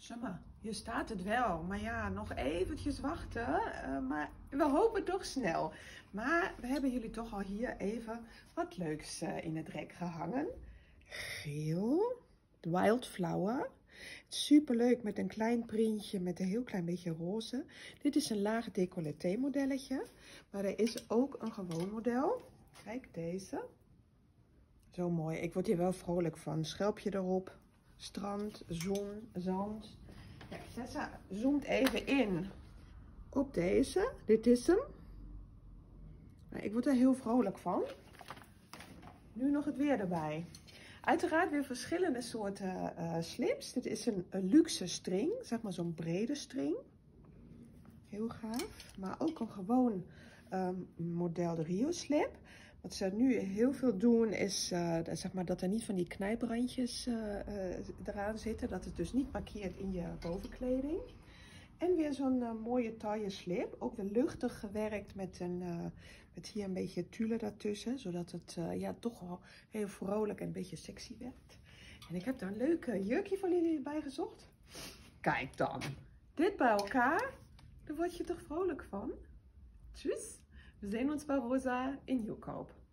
Zeg maar, hier staat het wel. Maar ja, nog eventjes wachten. Maar we hopen toch snel. Maar we hebben jullie toch al hier even wat leuks in het rek gehangen. Geel. Wildflower. Super leuk met een klein printje met een heel klein beetje roze. Dit is een laag decolleté modelletje. Maar er is ook een gewoon model. Kijk deze. Zo mooi. Ik word hier wel vrolijk van. Schelpje erop. Strand, zon, zand. Ja, Tessa zoomt even in op deze. Dit is hem. Nou, ik word er heel vrolijk van. Nu nog het weer erbij. Uiteraard weer verschillende soorten slips. Dit is een luxe string. Zeg maar zo'n brede string. Heel gaaf. Maar ook een gewoon model de Rio slip. Wat ze nu heel veel doen is zeg maar dat er niet van die knijprandjes eraan zitten. Dat het dus niet markeert in je bovenkleding. En weer zo'n mooie taille slip. Ook weer luchtig gewerkt met hier een beetje tulle daartussen. Zodat het ja, toch wel heel vrolijk en een beetje sexy werd. En ik heb daar een leuk jurkje voor jullie bij gezocht. Kijk dan. Dit bij elkaar. Daar word je toch vrolijk van? Tjus. We zien ons bij Rosa in Nieuwkoop.